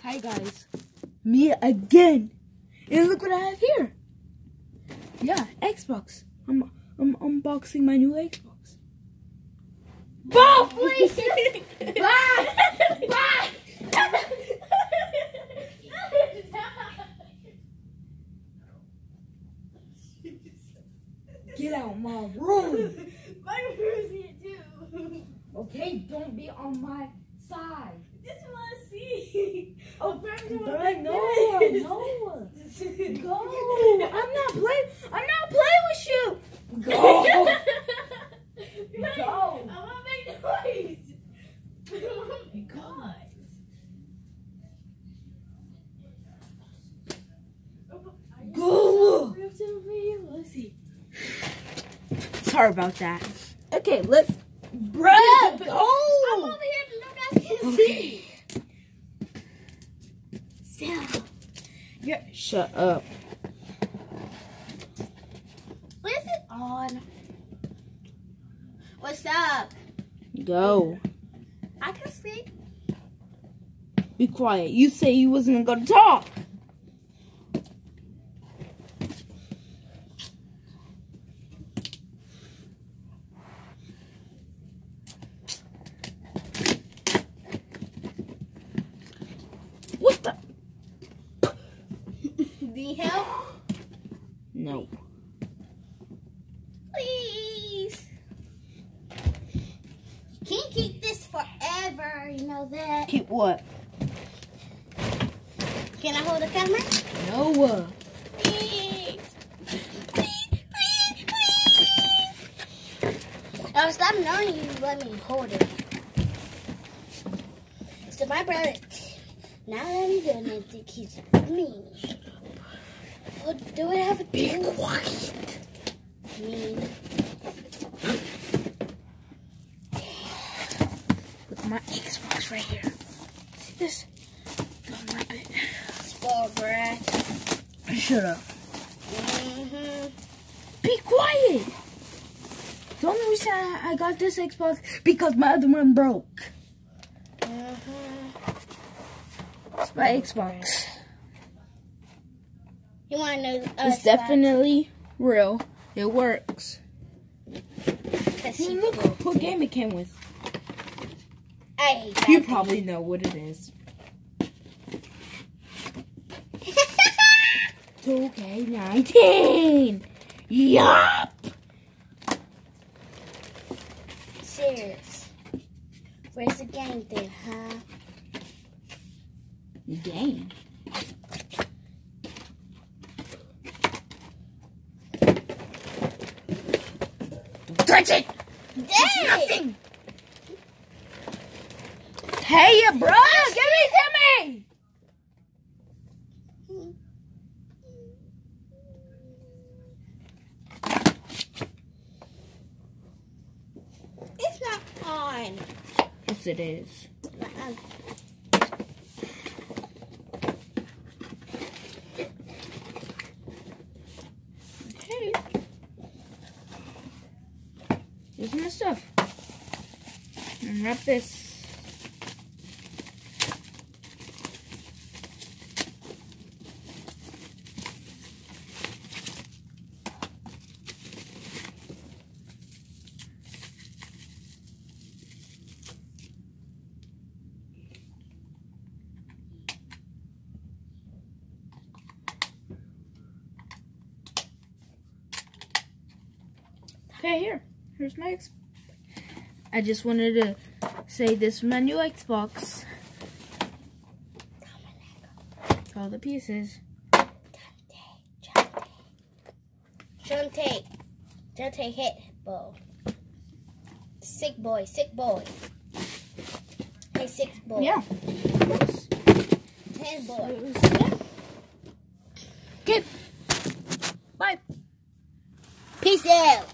Hi guys, me again, and look what I have here. Yeah, Xbox. I'm unboxing my new Xbox. Ball, please. Bye. Bye. Get out my room. My room's here too. Okay, don't be on my side. Just want to see. Oh, Bruh, no. Go. I'm not playing with you. Go. Go. I want to make noise. Oh my God. Go. Let's see. Sorry about that. Okay, let's. Bruh, I'm go. over here to look at you. Okay. So, Shut up. what is it on? What's up? Go. I can see. Be quiet. You say you wasn't gonna talk. What the? Need help? No. Please. Can't keep this forever, you know that. Keep what? Can I hold the camera? No. Please. Please, please, please. Oh, stop knowing you let me hold it. So my brother, now that he's doing it, think he's mean. Well, do I have a Be do? quiet. Mean. Look at my Xbox right here. See this? Don't rip it. Spoiled brat. Shut up. Mm-hmm. Be quiet. The only reason I got this Xbox because my other one broke. Mm-hmm. It's my Xbox. You want to know? It's definitely real. It works. See, look what game it came with. I hate that. You probably know what it is. 2K19. Yup. Serious. Where's the game then, huh? Game. Don't touch it. Dang! Nothing. Hey, bro, give it to me. It's not on. Yes, it is. Okay. Here's my stuff. Unwrap this. Okay, here's my Xbox. I just wanted to say this is my new Xbox. All the pieces. Jonte hit ball. Sick boy. Hey, sick boy. Yeah. 10 boy. Okay. Bye. Peace out.